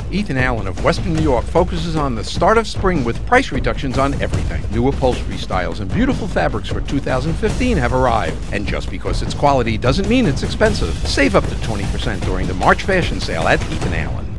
Ethan Allen of Western New York focuses on the start of spring with price reductions on everything. New upholstery styles and beautiful fabrics for 2015 have arrived. And just because it's quality doesn't mean it's expensive. Save up to 20% during the March fashion sale at Ethan Allen.